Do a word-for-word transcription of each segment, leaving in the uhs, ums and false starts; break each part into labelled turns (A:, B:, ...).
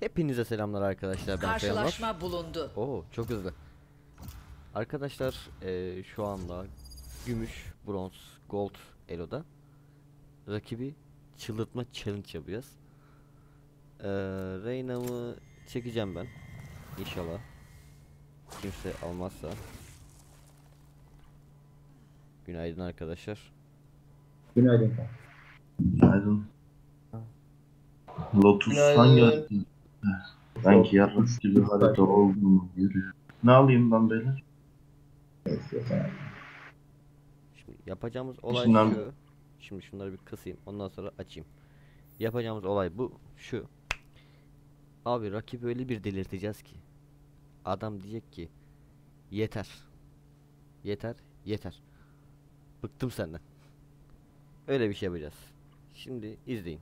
A: Hepinize selamlar arkadaşlar. Ben
B: Karşılaşma bulundu.
A: Oo, çok hızlı. Arkadaşlar eee, şu anda gümüş, bronz, gold elo'da rakibi çıldırtma challenge yapacağız. Eee Reyna'mı çekeceğim ben. İnşallah kimse almazsa. Günaydın arkadaşlar.
C: Günaydın.
D: Günaydın. Lotus
C: Günaydın.
D: hangi harita? Sanki yapmış gibi harita olduğunu görüyor. Ne alayım ben beyler?
A: Şimdi yapacağımız olay
D: İçinden-
A: şu. Şimdi şunları bir kısayım, ondan sonra açayım. Yapacağımız olay bu, şu. Abi rakibi öyle bir delirteceğiz ki adam diyecek ki yeter. Yeter, yeter. Bıktım senden. Öyle bir şey yapacağız. Şimdi izleyin.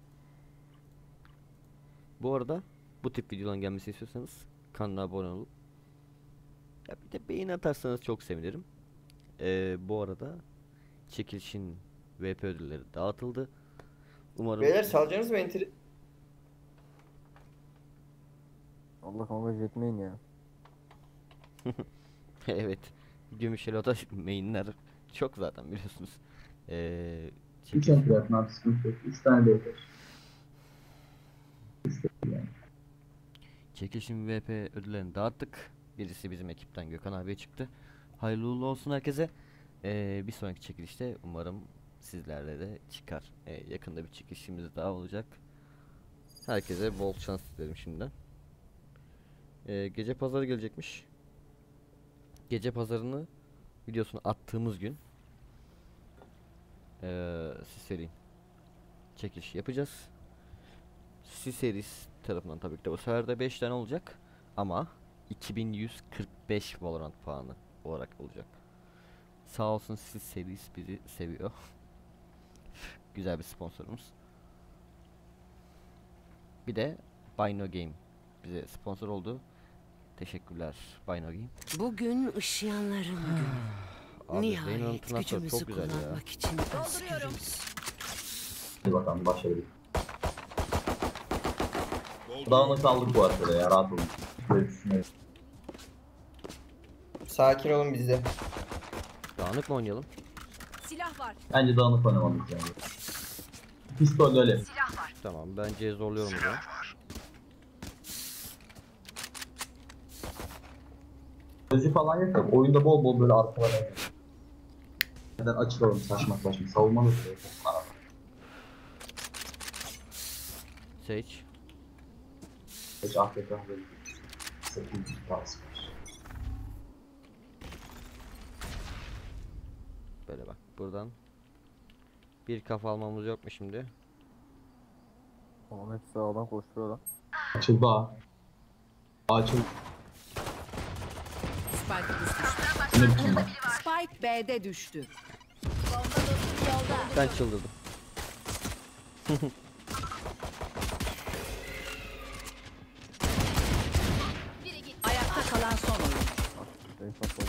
A: Bu arada bu tip videoların gelmesini istiyorsanız kanala abone olup ya bir de beğeni atarsanız çok sevinirim. Ee, bu arada çekilişin V P ödülleri dağıtıldı. Umarım
C: Beyler salacaksınız mı enteri?
E: Allah kanka jetmeyin ya.
A: evet. Gümüş Elo'da mainler çok zaten biliyorsunuz. Ee,
C: üç
A: çekil-
C: enter atın abi, sıkıntı yok. üç tane de yeter.
A: Çekilişin V P ödüllerini dağıttık. Birisi bizim ekipten Gökhan abiye çıktı. Hayırlı uğurlu olsun herkese. Ee, bir sonraki çekilişte umarım sizlerle de çıkar. Ee, yakında bir çekilişimiz daha olacak. Herkese bol şans dilerim şimdiden. Ee, gece pazarı gelecekmiş. Gece pazarını videosunu attığımız gün ee, siz söyleyin. Çekiliş yapacağız. C-Series tarafından tabii ki de bu sefer de beş tane olacak ama iki bin yüz kırk beş Valorant puanı olarak olacak. Sağ olsun C-Series bizi seviyor. Güzel bir sponsorumuz. Bir de Bino Game bize sponsor oldu. Teşekkürler Bino Game.
B: Bugün ışıyanların günü.
A: Abi
B: Nihayet
A: Reyna'nın tırnakları
B: gücümüzü
A: çok güzel ya.
B: kullanmak için özgürüz.
C: Hadi bakalım başlayalım. Dağınık aldık bu arada ya, rahat olun. Böyle düşünüyorum. Sakin olun bizde.
A: Dağınık mı oynayalım?
B: Silah var.
C: Bence dağınık oynamalıyız yani. Pistol öyle.
A: Tamam, bence zorluyorum o zaman.
C: Gözü falan yok da oyunda bol bol böyle arkalara. Neden açılalım saçma saçma. Savunma da böyle.
A: Sage.
C: Hiç afiyet olsun. Sakın kalsın.
A: Böyle bak buradan bir kafa almamız yok mu şimdi?
E: Ahmet sağdan koşturuyor lan.
C: Açıldı ha. Açıldı.
B: Spike düştü.
C: Ne biçim bak.
B: Spike B'de düştü.
A: Ben çıldırdım.
B: Ayakta kalan son oyun.
E: Şey patladı.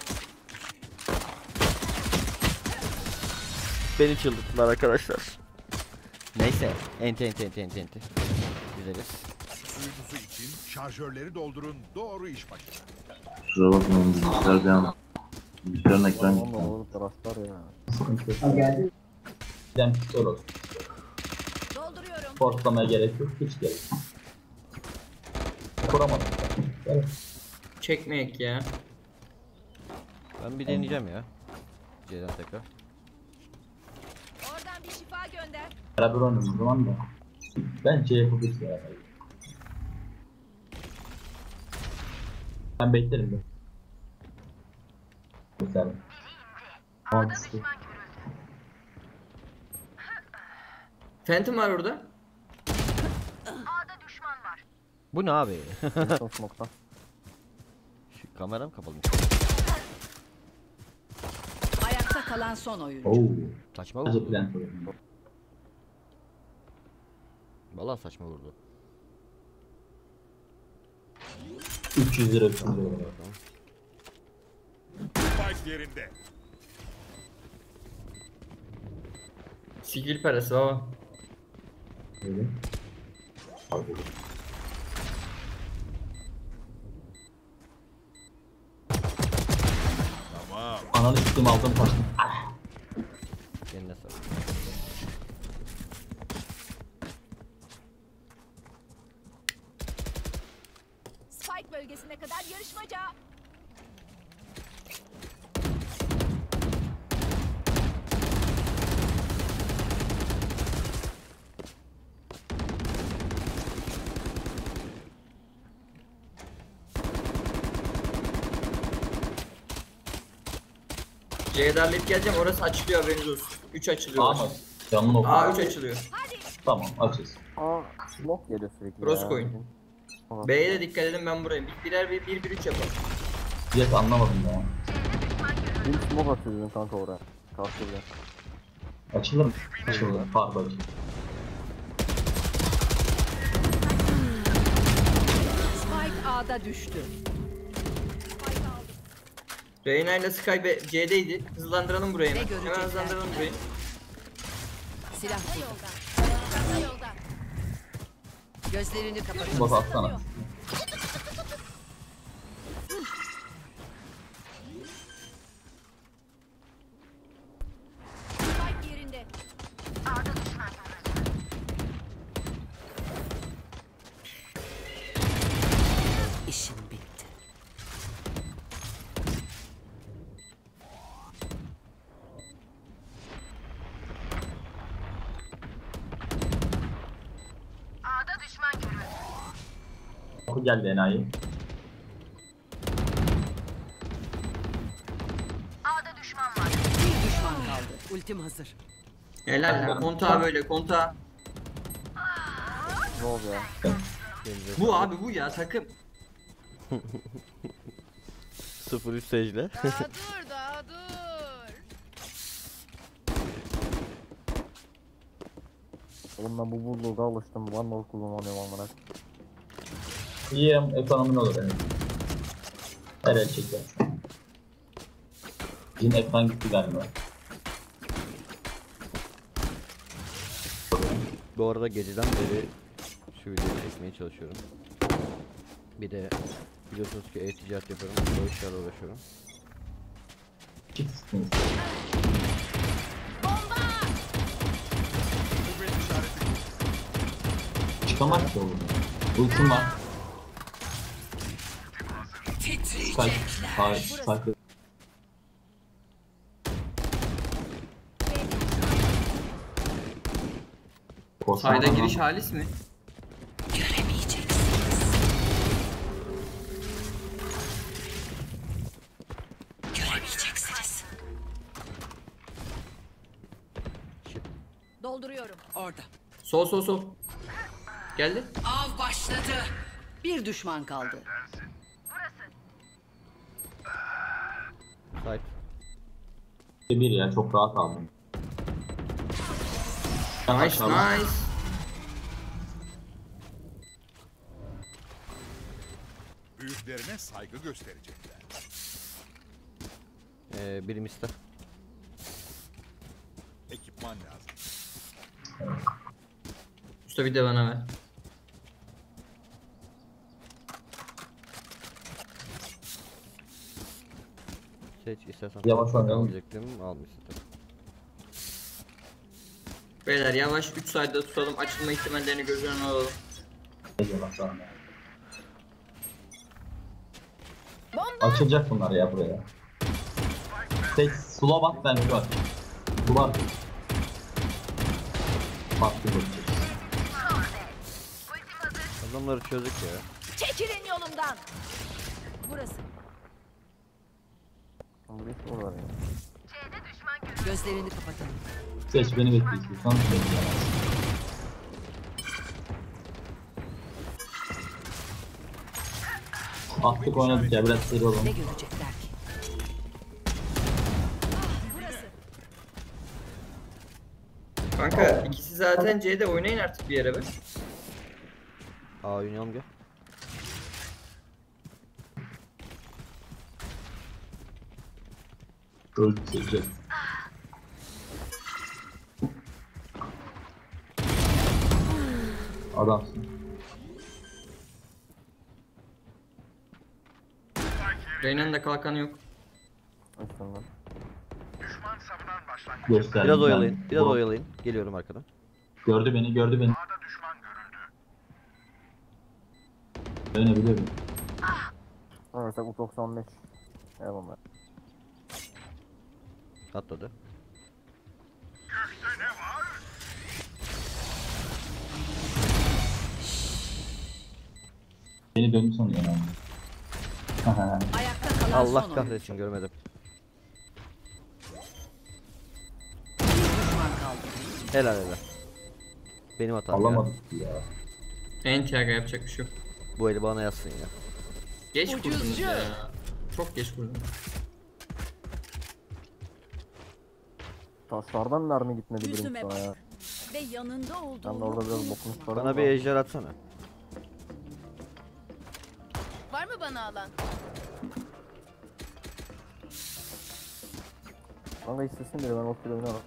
A: Beni çıldırttılar arkadaşlar. Neyse, enti enti enti enti enti. Güzeliz.
F: Uydusu için şarjörleri doldurun, doğru iş başına.
D: Kusura bakmayın bilgisayar bir an. Bilgisayarın ekran
E: Tamam da
D: gitti.
E: oğlum taraftar ya.
C: Sıkıntı yok. Ha geldi. Giden pistol olsun.
B: Dolduruyorum.
C: Forcelamaya gerek yok. Hiç gerek yok. Kuramadım. Gel.
G: Çekmeyek ya.
A: Ben bir deneyeceğim ya. C'den tekrar.
B: Oradan bir şifa gönder.
C: Beraber oynayalım o zaman da. Bence yapabiliriz ya. Ben beklerim de. Güzel. Mantıklı.
G: Phantom var orada.
A: Bu ne abi?
E: Son smoke'tan.
A: Şu kameram kapalı.
B: Ayakta kalan son oyun.
C: Oo.
A: Saçma
C: Sadece
A: vurdu.
C: plant oyun.
A: Vallahi saçma vurdu.
C: üç yüz lira üç yüz lira.
A: Tamam.
F: Spike yerinde.
G: Skill parası baba.
C: Öyle. Hadi. Ananı siktim aldım kaçtım.
A: Eline sağlık.
B: Spike bölgesine kadar yarışmaca.
G: C'ye darlayıp geleceğim, orası açılıyor, haberiniz olsun. üç açılıyor.
C: Ama canın oku.
G: A üç açılıyor.
C: Tamam açız.
E: Aa smoke geliyor sürekli
G: Cross
E: ya.
G: koyun. B'ye de dikkat edin, ben buraya. Bir- Birer bir, bir, bir, üç yapalım.
C: Jet anlamadım ya.
E: Bir smoke atıyor kanka oraya. Karşıya.
C: Açılır mı? Açılır. Pardon açılır.
B: Spike A'da düştü.
G: Reyna ile Sky B- C'deydi. Hızlandıralım burayı
B: Ne
G: hemen.
B: görecekler?
G: Hemen hızlandıralım burayı.
B: Silah yolda. Yolda. Gözlerini kapatın.
C: Bak atsana.
B: Spike yerinde. İşim bitti.
C: Oku geldi enayi.
B: Bir düşman kaldı. Ultim hazır.
G: Helal. Kontağı böyle, kontağı.
E: Ne oldu ya?
A: Elinize
G: Bu
A: sağlık.
G: abi bu ya takım.
A: sıfır üç secde.
B: Daha dur daha dur.
E: Oğlum ben bu bulduğuda alıştım. Vandal kullanıyorum amına.
C: İyi hem ekonomin olur yani. Her el çeker. Yine ekran gitti galiba.
A: Bu arada geceden beri şu videoyu çekmeye çalışıyorum. Bir de biliyorsunuz ki e-ticaret yapıyorum. O işlerle uğraşıyorum.
C: Çift sıkıntı. Çıkamaz ki oğlum. Ultim var. Spike. Hayır. Spike.
G: Sayda giriş halis mi?
B: Dolduruyorum. Orada.
G: Sol sol sol. Geldi.
B: Av başladı. Bir düşman kaldı.
A: Site.
C: Bir ya çok rahat aldım.
G: Nice nice.
F: Büyüklerine saygı gösterecekler.
A: Ee, birim ister.
F: Ekipman lazım.
G: Usta bir de bana ver.
A: Seç istersen.
C: Yavaş oynayalım.
A: Alacaktım, almışsın tabii.
G: Beyler yavaş üç sayıda tutalım, açılma ihtimallerini göz önüne alalım.
C: Ne diyorlar sana? Açılacak bunlar ya buraya. Tek sula bak ben şu an. Duvar. Farklı bakacağız.
A: Adamları çözdük ya.
B: Çekilin yolumdan. Burası.
E: Ama bir şey var ya.
B: Gözlerini kapatın.
C: Seç beni bekliyorsun. Sen bekle. Attık oynadık ya biraz seri olalım.
B: Ne görecekler ki? Burası.
G: Kanka ikisi zaten C'de, oynayın artık bir yere be.
A: Aa oynayalım gel.
C: Öldü seçeceğiz. Adamsın.
G: Reyna'nın da kalkanı yok.
E: Açtım lan.
C: Gösterdim.
A: Biraz
C: ben.
A: oyalayın. Biraz
C: Bu-
A: oyalayın. Geliyorum arkadan.
C: Gördü beni, gördü beni. Dönebiliyorum.
E: Mesela U doksan beş. Eyvallah.
A: Atladı.
C: Beni döndü sanıyor yani.
B: Ayakta kalan
A: Allah
B: son
A: kahretsin görmedim.
B: oyuncu. Bir düşman kaldı.
A: Helal helal. Benim hatam ya.
C: Alamadık ya.
G: Entiaga yapacak bir şey yok.
A: Bu eli bana yazsın ya.
G: Geç
B: Ucuzcu.
G: kurdunuz ya. Çok geç kurdunuz.
E: Taşlardan mermi gitmedi birim
B: Yüzüme
E: sana ya.
B: bak. Ve yanında
E: Ben de
B: olduğumu
E: orada biraz
B: unutma.
E: bokunu çıkardım.
A: Bana bir ejder atsana.
B: Var mı bana alan?
E: Kanka istesin biri ben o kilo oynarım.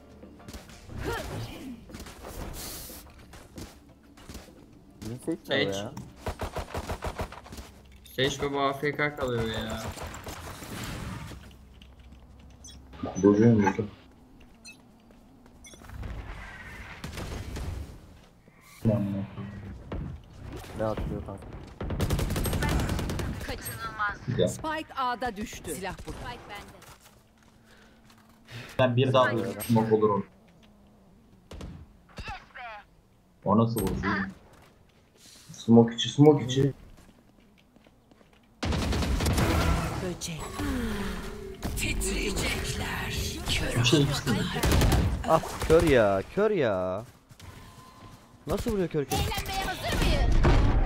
E: Bizim seç nerede
G: Seç.
E: ya?
G: Seç baba A F K kalıyor ya.
D: Doju'yu mu burada?
E: Ne atıyor kanka?
C: Güzel.
B: Spike A'da düştü. Silah burada. Spike bende.
C: Ben bir daha vurayım. Smoke olur o. O nasıl vurdu?
D: Smoke içi, smoke içi.
B: Böcek. Titriyecekler.
C: Bir şey ikisi.
A: Ah kör ya, kör ya. Nasıl vuruyor kör kör?
H: Eğlenmeye hazır mıyız?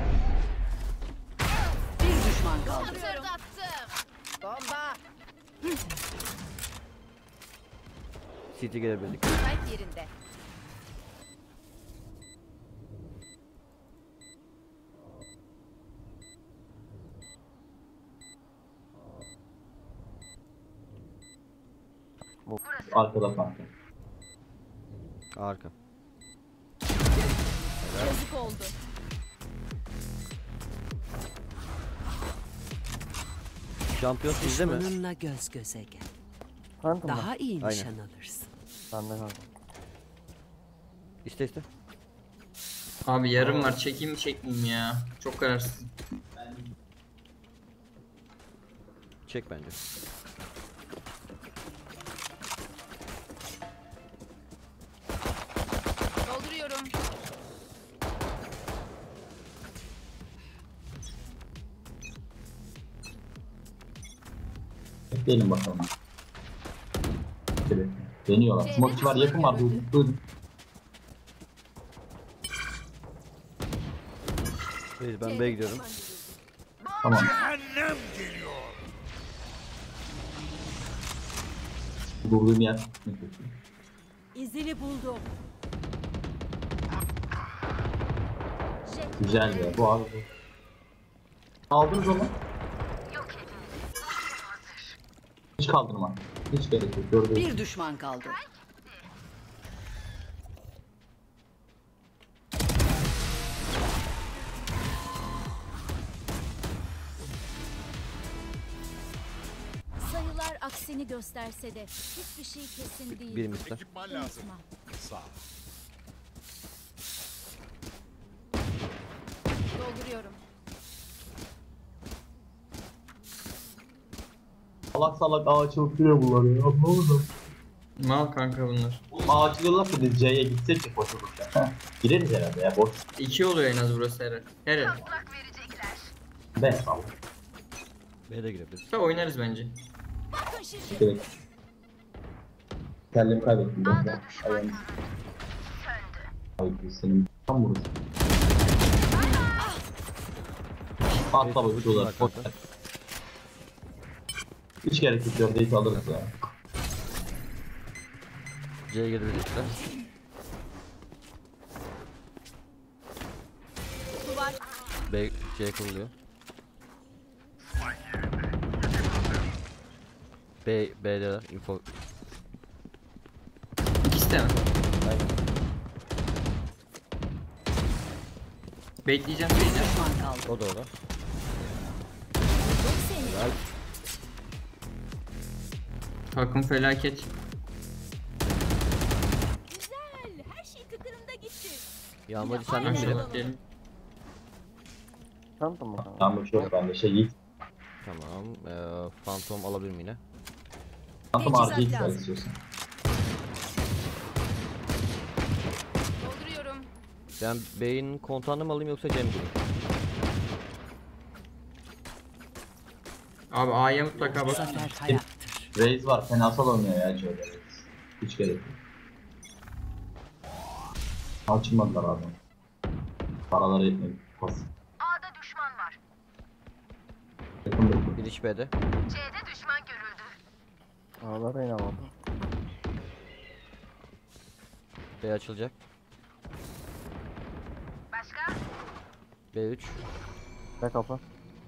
B: Bir düşman kaldı.
H: Hatırlattım.
B: Bomba.
A: City gelebildik.
H: Spike yerinde.
C: Arkada kanka.
A: Arka.
H: Yazık oldu.
A: Şampiyon sizde mi?
B: Düşmanınla göz göze gel.
E: Phantom mı?
B: Daha iyi
A: Aynen.
B: nişan alırsın.
E: Ben de kanka.
A: İste iste.
G: Abi yarım var, çekeyim mi çekmeyeyim ya. Çok kararsız.
A: Çek bence.
H: Dolduruyorum.
C: Bekleyelim bakalım. Evet. Deniyorlar. Smoke var, yakın var. Dur, dur.
A: Reis ben B'ye gidiyorum.
C: Tamam.
F: Cehennem geliyor.
C: Durduğum yer.
B: İzini buldum.
C: Güzel ya. Bu abi bu. Aldınız onu. Hiç kaldırma. Hiç gerek yok. Gördüğünüz.
B: Bir düşman kaldı.
H: Sayılar aksini gösterse de hiçbir şey kesin değil.
A: Birimiz de.
F: Ekipman lazım.
H: Unutma.
F: Sağ.
H: Dolduruyorum.
C: Salak salak ağ açılıp bunlar ya. Ne oldu?
G: Mal kanka bunlar.
C: Ağ açılıyorlarsa biz C'ye gitsek de boş olur ya. Gireriz herhalde ya boş.
G: İki oluyor en az burası herhalde. Herhalde.
C: Ben sağ ol.
A: B'ye de girebiliriz.
G: Da oynarız bence.
H: Bakın şimdi.
C: Direkt. Kendimi kaybettim. Ben ayağım. Ay senin tam burası. Atla bakıyorlar. Boş ver. Hiç gerek yok. Dördeyi alırız ya.
A: C'ye girebilirler.
H: Duvar.
A: B, C kuruluyor. B, B'deler. Info.
G: İkisi de mi?
A: Aynen.
G: Bekleyeceğim, bekleyeceğim.
B: Düşman kaldı.
A: O da orada.
H: Buldum seni.
A: Helal.
G: Takım felaket.
A: Yağmacı sende mi biri?
G: Aşağı gelin.
E: Phantom mı kanka?
C: Tamam yok bende şey Yiğit.
A: Tamam. Ee, Phantom alabilir miyim yine?
C: Phantom
B: Teçhizat
C: artı Yiğit ver
B: lazım.
C: istiyorsan.
H: Dolduruyorum.
A: Ben Bey'in kontağını mı alayım yoksa Cem gibi?
G: Abi A'ya mutlaka bak.
B: Zafer hayattır.
C: Raze var fenasal oynuyor ya şöyle. Hiç gerek yok. Açılmadılar abi. Paraları yetmedi. Pas.
H: A'da düşman var.
C: Yakın bekle.
A: Bir iş B'de.
H: C'de düşman görüldü.
E: Ağlara inanamadım.
A: B açılacak.
H: Başka?
A: B üç.
E: Ve kapı.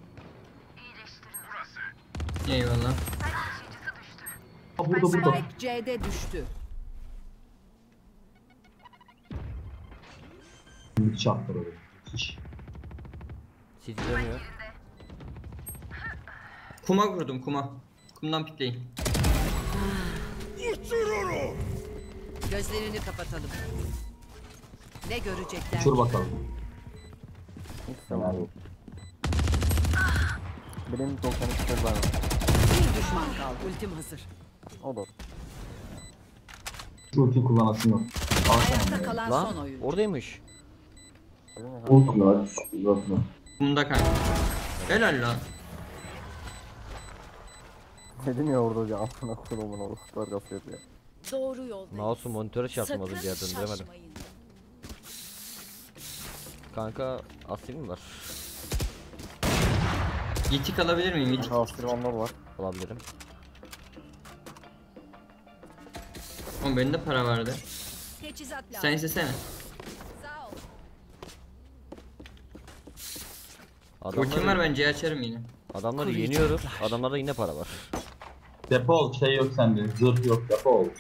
G: Eyvallah.
C: Aa, burada burada.
B: Spike C'de düştü.
C: Bir çarptır oraya. Hiç.
A: City dönüyor.
G: Kuma vurdum kuma. Kumdan pikleyin.
B: Gözlerini kapatalım. Ne görecekler?
C: Uçur bakalım.
E: Hiç
C: Fena
E: tamam.
C: değil.
E: Benim doksan üç kez var.
B: Bir düşman kaldı. Ultim hazır.
E: O da.
C: Şu ulti kullanasın yok.
B: Ayakta
C: Alsana.
B: kalan
A: Lan
B: son oyuncu.
A: oradaymış.
E: Benim ne kadar-
D: Ultla uzatma.
G: Kumda kanka. Helal lan.
E: Dedim ya orada hocam amına kodumun oğlu. Dargası yapıyor.
H: Doğru yoldayız.
A: Mouse'u monitöre çarptım az önce ya,
H: Sakın
A: döndüremedim.
H: şaşmayın.
A: Kanka asil mi var?
G: Yitik alabilir miyim? Yitik.
E: Kanka Astralmanlar var.
A: Alabilirim.
G: Oğlum benim de para vardı.
H: Teçhizat lazım.
G: Sen istesene.
H: Sağ ol.
G: Ultim var
A: Adamları,
G: ben C açarım yine.
A: adamları yeniyoruz. Adamlarda yine para var.
C: Depo ol. Şey yok sende. Zırh yok. Depo ol.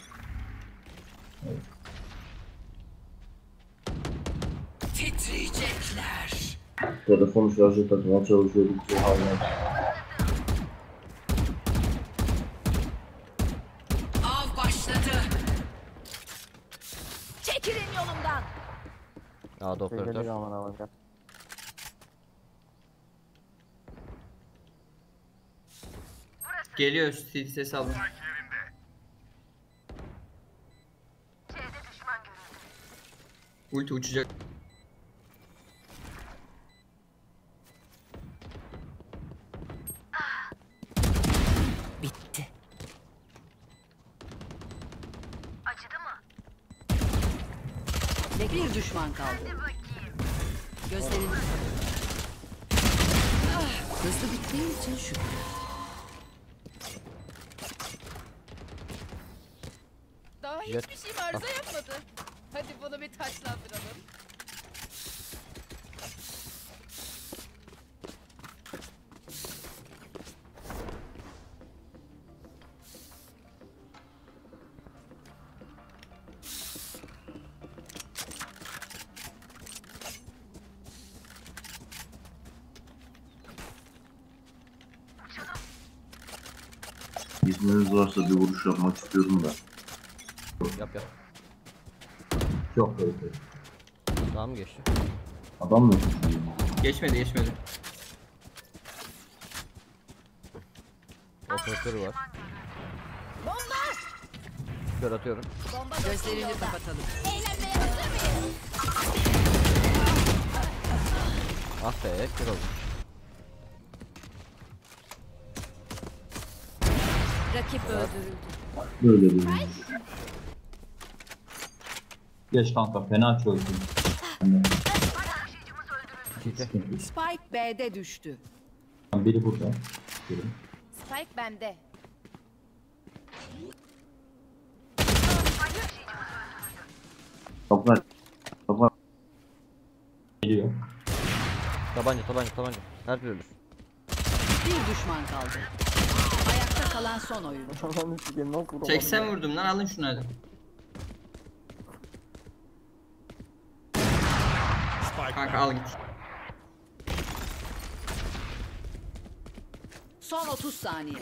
B: Titriyecekler.
D: Telefonu şarja takmaya çalışıyorduk. Şey haline.
B: Av başladı.
H: Çekilin yolumdan.
A: A'da
E: Şey
A: operatör.
E: geliyor aman aman gel.
G: Geliyor Steel ses aldım. Ulti uçacak.
B: Bitti. Acıdı mı? Bir düşman kaldı. Gözlerini Ah, hızlı bittiği için şükür.
H: Daha
A: Jet.
H: hiçbir şeyim arıza yapmadı. Hadi bunu bir taçlandıralım.
D: İzniniz varsa bir vuruş yapmak istiyorum da.
A: Yap yap.
C: Yok böyle şey.
A: Tamam mı geçti?
D: Adam mı?
G: Geçmedi geçmedi.
A: Operatörü var. Kör atıyorum.
H: Bomba
B: Gözlerini
H: dostum yolda.
B: kapatalım.
H: Eğlenmeye hazır mıyız?
A: Ah be kör oldu.
H: Rakip öldürüldü.
D: Böyle bir
C: Geç kanka fena çözdüm.
A: City.
B: Spike B'de düştü.
C: Biri burada. Biri.
H: Spike bende.
D: Toplar. Toplar.
C: Geliyor.
A: Tabanca tabanca tabanca. Her biri ölür.
B: Bir düşman kaldı. Ayakta kalan son oyuncu.
E: Allah'ın üstü gelin nasıl vuramadım
G: seksen
E: ya?
G: vurdum lan alın şunu hadi. Kanka al git.
B: Son otuz saniye.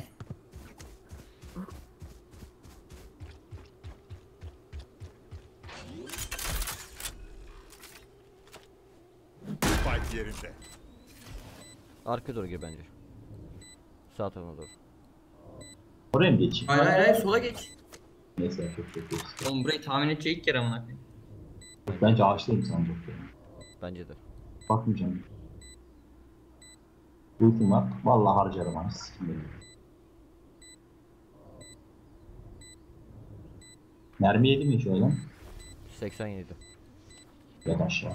A: Arkaya doğru gir bence. Sağ tarafa doğru.
C: Oraya mı geçeyim?
G: Hayır hayır hayır sola geç.
C: Neyse çok çok çok.
G: Oğlum burayı tahmin edecek ilk yer amına koyayım.
C: Bence ağaçtayım sanacak ya.
A: Bence de.
C: Bakmayacağım. Ultim var. Vallahi harcarım ha. Sikim benim. Mermi yedi mi şöyle?
A: seksen yedi.
C: Ya da aşağı.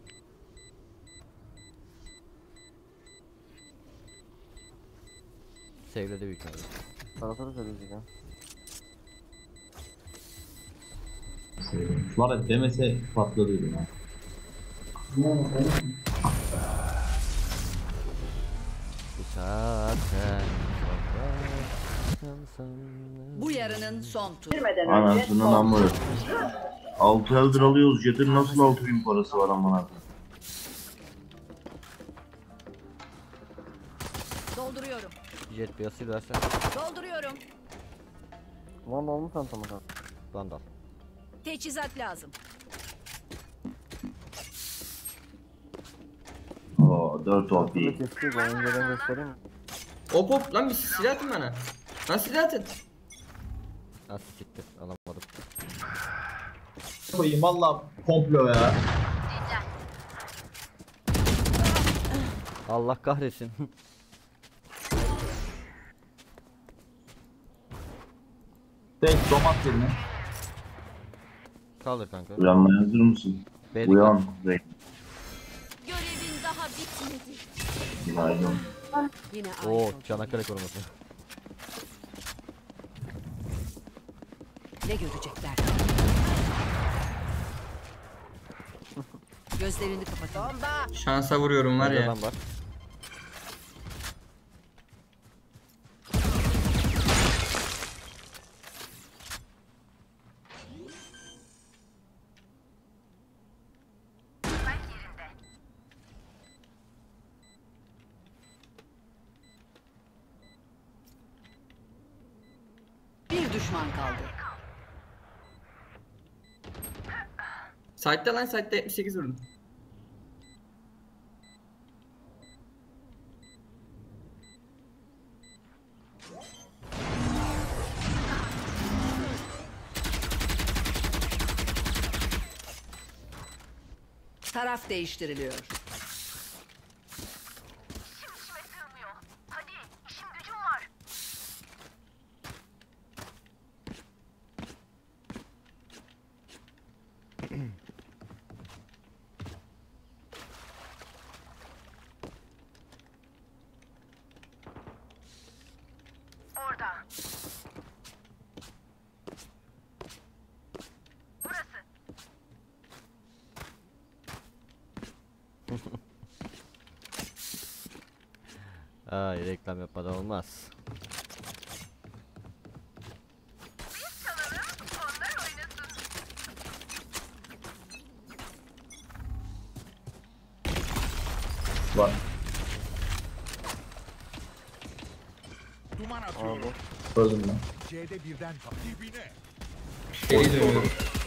A: Save'ledi büyük ihtimalle.
E: Tarafları söyleyecek ya.
C: Şu ara demese patladıydım ha.
A: Bu saatten
B: Bu yarının son turu.
D: Anasının amı. altı eldir alıyoruz. Jet'in nasıl altı bin parası var amına?
B: Dolduruyorum.
A: Jet bir asil versen.
B: Dolduruyorum.
E: Lan olmuş sen tamam.
A: Vandal.
B: Teçhizat lazım.
D: Oo dört O P.
E: Burada kestiği ben önceden göstereyim mi?
G: Hop hop lan bir silah atın bana. Lan silah atın.
A: Az siktir alamadım.
C: Koyayım valla komplo ya.
A: Allah kahretsin.
C: Tek domat yerine.
A: Kaldır kanka.
D: Uyanmaya hazır mısın?
A: B'de
D: Uyan. Bey.
H: Görevin daha bitmedi.
D: Günaydın.
B: Yine
A: Oo
B: aynı.
A: Çanakkale koruması.
B: Ne görecekler? Gözlerini kapatın. Bomba.
G: Şansa vuruyorum var
A: Burada
G: ya.
A: adam var.
B: Bir düşman kaldı.
G: Site'de lan site'de yetmiş sekiz vurdum.
B: Taraf değiştiriliyor.
A: Ay reklam yapmadan olmaz.
C: Var.
F: Duman atıyorum.
C: Öldüm ben.
F: C'de birden kal. Dibine.
G: Geri dönüyorum.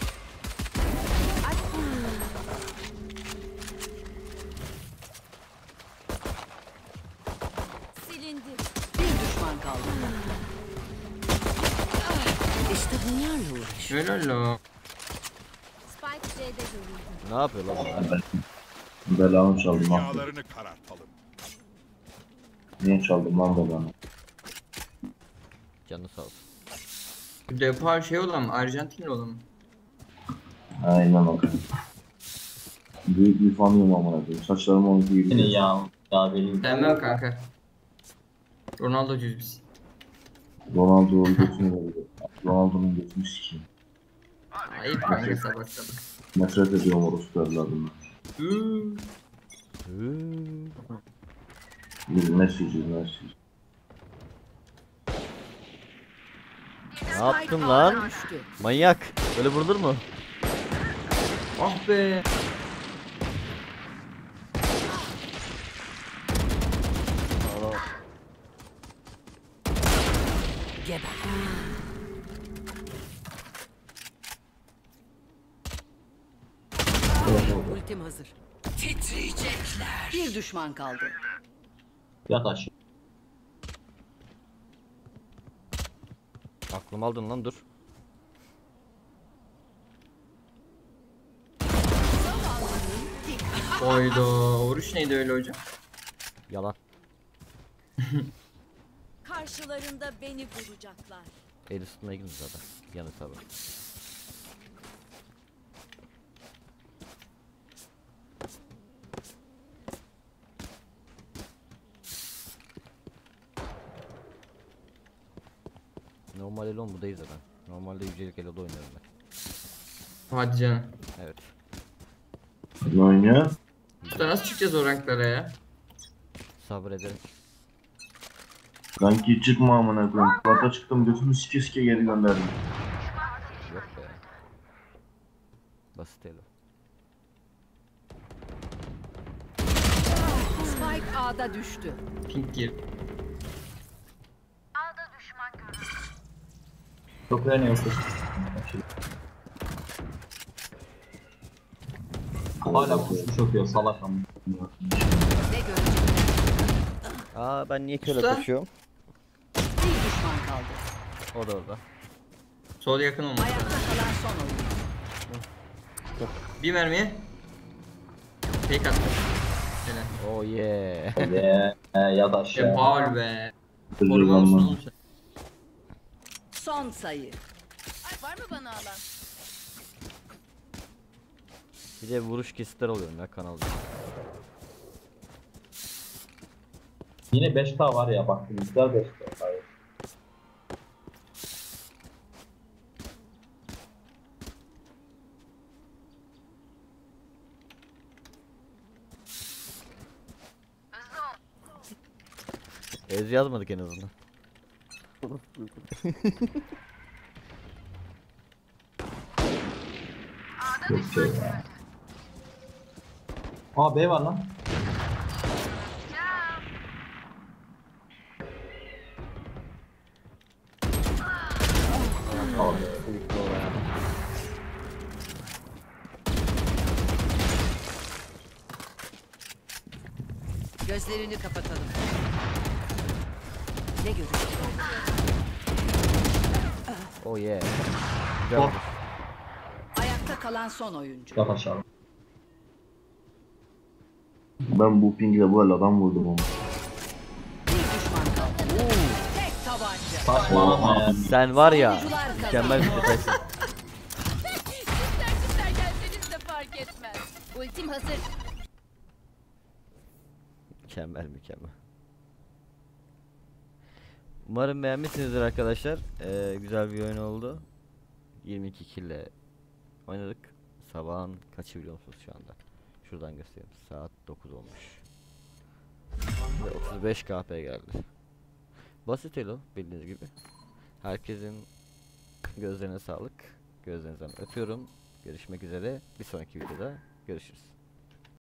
H: Silindi.
B: Bir düşman kaldı. İşte bunlarla uğraş.
G: Öyle lo.
H: Spike C'de görüldü.
A: Ne yapıyor lan bunlar?
D: Belamı çaldım lan.
F: Dünyalarını karartalım.
D: Niye çaldım lan belamı?
A: Canı sağ olsun.
G: Bu depo şey olan mı? Arjantinli olan mı?
D: Aynen o kadar. Büyük bir fanıyım amına koyayım. Saçlarım onun gibi.
C: Yine ya. Ya benim.
G: Sevmem kanka. Ronaldo'cuyuz biz.
D: Ronaldo'nun götünü veriyor. Ronaldo'nun götünü sikeyim.
G: Ayıp kanka sabah sabah.
D: Nefret ediyorum orospu evladından.
G: Hıı.
A: Hıı.
D: Biz Messi'ciyiz Messi'ciyiz.
A: Ne yaptın lan?
B: Düştü.
A: Manyak. Böyle vurulur mu?
G: Ah be.
B: Geber. Ultim hazır. Titriyecekler. Bir düşman kaldı.
C: Yat aşağı.
A: Aklım aldın lan, dur.
G: Oydo. Vuruş neydi öyle hocam?
A: Yalan.
H: Karşılarında beni vuracaklar.
A: El üstüne gidin zaten. Yanı tabi. Normal Elon bu değil zaten. Normalde yücelik Elo'da oynuyorum ben.
G: Hadi canım.
A: Evet.
D: Ne oynuyor?
G: Usta nasıl çıkacağız o ranklara ya?
A: Sabrederek.
D: Kanki çıkma amına koyayım. Plata çıktım götümü sike sike geri gönderdim.
A: Yok be. Basit Elo.
B: Spike A'da düştü.
G: Pink gir.
C: Çok önemli yok. Hala kuşmuş okuyor salak ama.
B: Ne görecekler?
A: Aa ben niye köle
G: Usta.
A: koşuyorum?
B: Bir düşman kaldı.
A: O da orada.
G: Sol yakın olması lazım.
B: Ayakta kalan son oyuncu.
G: Bir mermiye. Fake attı. Helal.
A: Oh yeah.
C: Eee yat
G: Ya
C: aşağı.
G: faul be.
D: Özür
G: Koruma mısın
D: dilerim.
G: oğlum sen?
B: Son sayı.
H: Ay, var mı bana alan?
A: Bir de vuruş kesitler oluyor ya kanalda.
C: Yine beş K var ya bak güzel beş K. Hayır.
A: Ez yazmadık en azından.
C: Yok şey ya. Aa B var lan. Abi.
B: Gözlerini kapatalım. Ne görecekler?
A: Oh yeah. Güzel
C: Oh.
A: vuruş.
B: Ayakta kalan son oyuncu.
C: Yat aşağı.
D: Ben bu pingle bu el adam vurdum ama.
B: Bir düşman kaldı. Tek tabanca.
C: Saçmalama ya.
A: Sen var ya,
B: Oyuncular kazandı.
A: mükemmel bir detaysın.
H: Süper süper gelseniz de fark etmez. Ultim hazır.
A: Mükemmel mükemmel. Umarım beğenmişsinizdir arkadaşlar. Ee, güzel bir oyun oldu. yirmi iki kill ile oynadık. Sabahın kaçı biliyor musunuz şu anda? Şuradan göstereyim. Saat dokuz olmuş. Ve otuz beş K P geldi. Basit Elo bildiğiniz gibi. Herkesin gözlerine sağlık. Gözlerinizden öpüyorum. Görüşmek üzere. Bir sonraki videoda görüşürüz.